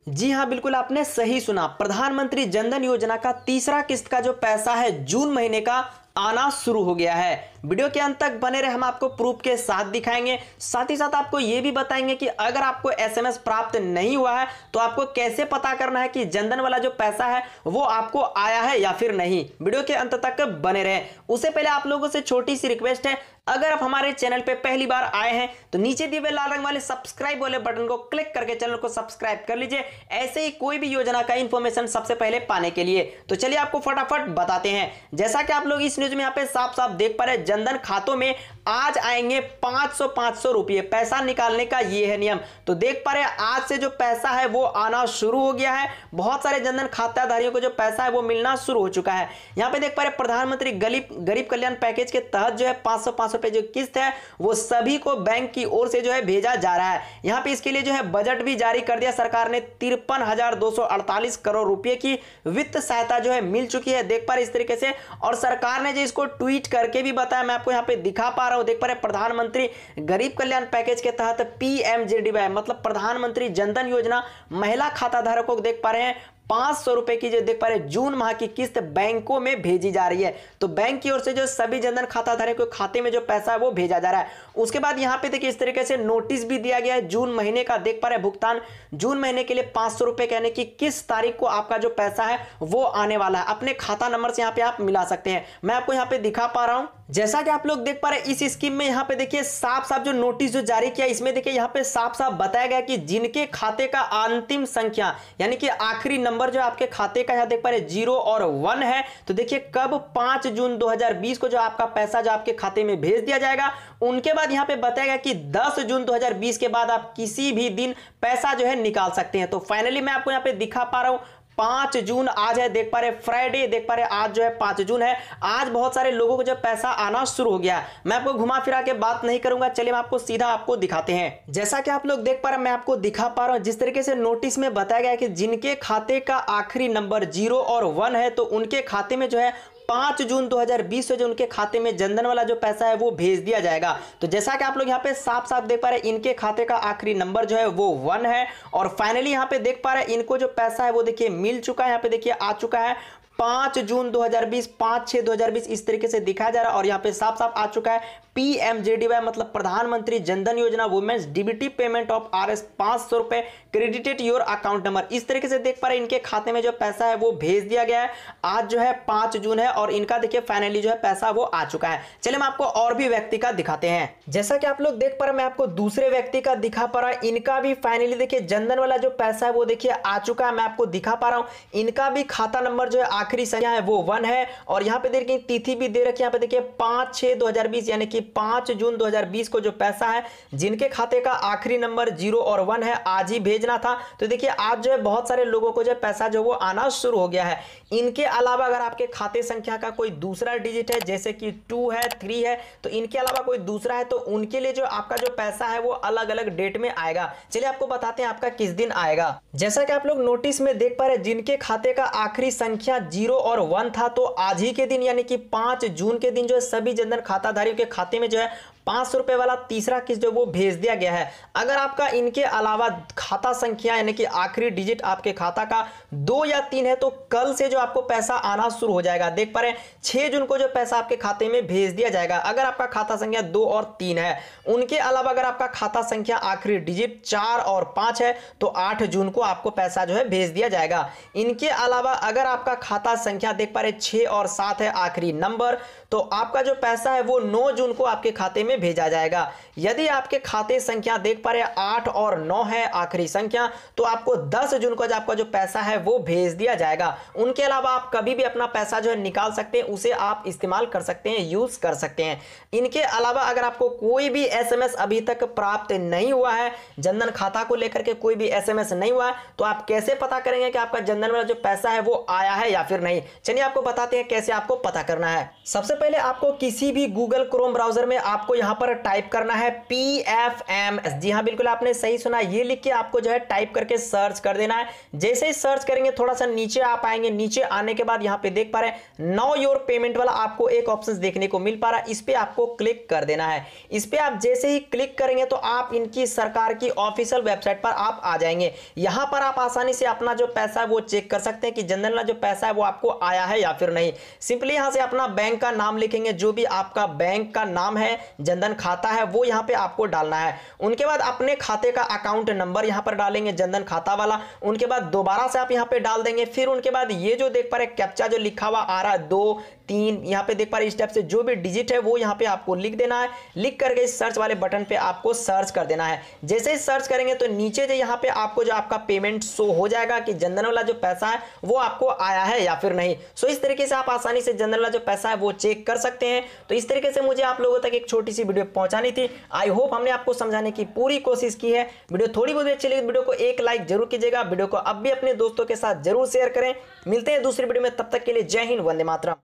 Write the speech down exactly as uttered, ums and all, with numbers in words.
जी हाँ, बिल्कुल आपने सही सुना। प्रधानमंत्री जनधन योजना का तीसरा किस्त का जो पैसा है जून महीने का आना शुरू हो गया है। वीडियो के अंत तक बने रहे, हम आपको प्रूफ के साथ दिखाएंगे। साथ ही साथ आपको यह भी बताएंगे कि अगर आपको एसएमएस प्राप्त नहीं हुआ है तो आपको कैसे पता करना है कि जनधन वाला जो पैसा है वो आपको आया है या फिर नहीं। वीडियो के अंत तक बने रहे। उससे पहले आप लोगों से छोटी सी रिक्वेस्ट है, अगर आप हमारे चैनल पे पहली बार आए हैं तो नीचे दिए हुए लाल रंग वाले सब्सक्राइब वाले बटन को क्लिक करके चैनल को सब्सक्राइब कर लीजिए, ऐसे ही कोई भी योजना का इंफॉर्मेशन सबसे पहले पाने के लिए। तो चलिए आपको फटाफट बताते हैं। जैसा कि आप लोग इस न्यूज में यहाँ पे साफ साफ देख पा रहे हैं, जनधन खातों में आज आएंगे पांच सौ पांच सौ रुपए पैसा निकालने का ये है नियम। तो देख पा रहे हैं आज से जो पैसा है वो आना शुरू हो गया है। बहुत सारे जनधन खाताधारियों को जो पैसा है वो मिलना शुरू हो चुका है। यहाँ पे देख पा रहे प्रधानमंत्री गरीब गरीब कल्याण पैकेज के तहत जो है पांच सौ पांच सौ रुपए जो किस्त है वो सभी को बैंक की ओर से जो है भेजा जा रहा है। यहाँ पे इसके लिए जो है बजट भी जारी कर दिया सरकार ने। तिरपन हजार दो सौ अड़तालीस करोड़ रुपए की वित्त सहायता जो है मिल चुकी है, देख पा रहे इस तरीके से। और सरकार ने जो इसको ट्वीट करके भी बताया, मैं आपको यहाँ पे दिखा पा रहा हूं। देख पा रहे प्रधानमंत्री गरीब कल्याण पैकेज के तहत पीएमजेडीवाई मतलब प्रधानमंत्री जनधन योजना महिला खाता धारकों को देख पा रहे हैं पांच सौ रुपए की जो देख पा रहे जून माह की किस्त बैंकों में भेजी जा रही है। तो बैंक की ओर से जो सभी जनधन खाता धारकों के खाते में जो पैसा है वो भेजा जा रहा है। उसके बाद यहाँ पे देखिए इस तरीके से नोटिस भी दिया गया है जून महीने का। देख पा रहे भुगतान जून महीने के लिए पांच सौ रुपए कहने की किस तारीख को आपका जो पैसा है वो आने वाला है। अपने खाता नंबर से यहाँ पे आप मिला सकते हैं। मैं आपको यहाँ पे दिखा पा रहा हूं, जैसा कि आप लोग देख पा रहे हैं इस स्कीम में यहाँ पे देखिए साफ साफ जो नोटिस जो जारी किया इसमें देखिए यहाँ पे साफ साफ बताया गया कि जिनके खाते का अंतिम संख्या यानी कि आखिरी नंबर जो आपके खाते का यहाँ देख पा रहे जीरो और वन है, तो देखिए कब पांच जून दो हज़ार बीस को जो आपका पैसा जो आपके खाते में भेज दिया जाएगा। उनके बाद यहाँ पे बताया गया कि दस जून दो हज़ार बीस के बाद आप किसी भी दिन पैसा जो है निकाल सकते हैं। तो फाइनली मैं आपको यहाँ पे दिखा पा रहा हूं पांच जून आज है, देख पा रहे फ्राइडे, देख पा रहे आज जो है पांच जून है। आज बहुत सारे लोगों को जो पैसा आना शुरू हो गया है। मैं आपको घुमा फिरा के बात नहीं करूंगा, चलिए मैं आपको सीधा आपको दिखाते हैं। जैसा कि आप लोग देख पा रहे हैं मैं आपको दिखा पा रहा हूं जिस तरीके से नोटिस में बताया गया है कि जिनके खाते का आखिरी नंबर जीरो और वन है तो उनके खाते में जो है पांच जून दो हज़ार बीस से जो उनके खाते में जनधन वाला जो पैसा है वो भेज दिया जाएगा। तो जैसा कि आप लोग यहाँ पे साफ साफ देख पा रहे हैं इनके खाते का आखिरी नंबर जो है वो वन है। और फाइनली यहाँ पे देख पा रहे हैं इनको जो पैसा है वो देखिए मिल चुका है। यहाँ पे देखिए आ चुका है पांच जून दो हज़ार बीस, पांच छह दो हज़ार बीस इस तरीके से दिखाया जा रहा है। और यहाँ पे साफ साफ आ चुका है पीएमजेडीवाई मतलब Pradhan Mantri Jan Dhan Yojana women's DBT payment of RS पांच सौ रुपए क्रेडिटेड योर अकाउंट नंबर। इस तरीके से देख पा रहे हैं इनके खाते में जो पैसा है वो भेज दिया गया है। आज जो है पांच जून है और इनका देखिए फाइनली जो है पैसा वो आ चुका है। चलिए हम आपको और भी व्यक्ति का दिखाते हैं। जैसा कि आप लोग देख पा रहे हैं मैं आपको दूसरे व्यक्ति का दिखा पा रहा, इनका भी फाइनली देखिए जनधन वाला जो पैसा है वो देखिए आ चुका है। मैं आपको दिखा पा रहा हूं इनका भी खाता नंबर जो है आखिरी संख्या है वो वन है। और यहाँ पे देखिए तिथि भी दे रखी है, यहाँ पे देखिए पांच छह दो हज़ार बीस यानी कि पांच जून दो हज़ार बीस को जो पैसा है जिनके खाते का आखिरी नंबर जीरो और वन है आज ही भेजना था। तो देखिए आज जो है बहुत सारे लोगों को जो पैसा जो वो आना शुरू हो गया है। इनके अलावा अगर आपके खाते संख्या का कोई दूसरा डिजिट है जैसे कि टू है, थ्री है, तो इनके अलावा कोई दूसरा है तो उनके लिए जो आपका जो पैसा है वो अलग अलग डेट में आएगा। चलिए आपको बताते हैं आपका किस दिन आएगा। जैसा कि आप लोग नोटिस में देख पा रहे हैं जिनके खाते का आखिरी संख्या जीरो और वन था तो आज ही के दिन यानी कि पांच जून के दिन जो है सभी जनधन खाताधारियों के खाते में जो है पांच सौ रुपए वाला तीसरा किस्त जो वो भेज दिया गया है। अगर आपका इनके अलावा खाता संख्या यानी कि आखिरी डिजिट आपके खाता का दो या तीन है तो कल से जो आपको पैसा आना शुरू हो जाएगा। देख पा रहे हैं छह जून को जो पैसा आपके खाते में भेज दिया जाएगा अगर आपका खाता संख्या दो और तीन है। उनके अलावा अगर आपका खाता संख्या आखिरी डिजिट चार और पांच है तो आठ जून को आपको पैसा जो है भेज दिया जाएगा। इनके अलावा अगर आपका खाता संख्या देख पा रहे छह और सात है आखिरी नंबर तो आपका जो पैसा है वो नौ जून को आपके खाते में भेजा जाएगा। यदि आपके खाते संख्या देख पा रहे आठ और नौ है आखिरी संख्या तो आपको दस जून को जो आपका जो पैसा है वो भेज दिया जाएगा। उनके अलावा आप कभी भी अपना पैसा जो है निकाल सकते हैं, उसे आप इस्तेमाल कर सकते हैं, यूज कर सकते हैं। इनके अलावा अगर आपको कोई भी एसएमएस अभी तक प्राप्त नहीं हुआ है, जनधन खाता को लेकर के कोई भी एसएमएस नहीं हुआ है, तो आप कैसे पता करेंगे कि आपका जनधन वाला जो पैसा है वो आया है या फिर नहीं। चलिए आपको बताते हैं कैसे आपको पता करना है। सबसे पहले आपको किसी भी गूगल क्रोम ब्राउजर में आपको यहां पर टाइप करना है पी एफ एम एस। जी हाँ, बिल्कुल आपने सही सुना, ये लिख के आपको जो है टाइप करके सर्च कर देना है। जैसे ही सर्च करेंगे थोड़ा सा नीचे आप आएंगे, नीचे आने के बाद यहां पे देख पा रहे हैं नाउ योर पेमेंट वाला आपको एक ऑप्शन देखने को मिल पा रहा है, इस पे आपको क्लिक कर देना है। इस पे आप जैसे ही क्लिक करेंगे तो आप इनकी सरकार की ऑफिशियल वेबसाइट पर आप आ जाएंगे। यहां पर आप आसानी से अपना जो पैसा है वो चेक कर सकते हैं कि जनधन वाला जो पैसा है वो आपको आया है या फिर नहीं। सिंपली यहां से अपना बैंक का नाम लिखेंगे, जो भी आपका बैंक का नाम है, जनधन खाता है, वो यहां पे आपको डालना है। उनके बाद अपने खाते का अकाउंट नंबर यहां पर डालेंगे, जनधन खाता वाला। उनके बाद दोबारा से आप यहां पे डाल देंगे। फिर उनके बाद ये जो देख पा रहे कैप्चा जो लिखा हुआ आ रहा है दो तीन, यहां पे देख पा रहे इस टाइप से जो भी डिजिट है वो यहां पे आपको लिख देना है। लिख करके इस सर्च वाले बटन पे आपको सर्च कर देना है। जैसे ही सर्च करेंगे तो नीचे जो यहां पे आपको जो आपका पेमेंट शो हो जाएगा कि जनधन वाला जो पैसा है वो आपको आया है या फिर नहीं। सो इस तरीके से आप आसानी से जनधन वाला जो पैसा है वो चेक कर सकते हैं। तो इस तरीके से मुझे आप लोगों तक एक छोटी सी वीडियो पहुंचानी थी। आई होप हमने आपको समझाने की पूरी कोशिश की है। वीडियो थोड़ी बहुत अच्छी लगी वीडियो को एक लाइक जरूर कीजिएगा। वीडियो को अब भी अपने दोस्तों के साथ जरूर शेयर करें। मिलते हैं दूसरी वीडियो में, तब तक के लिए जय हिंद, वंदे मातरम।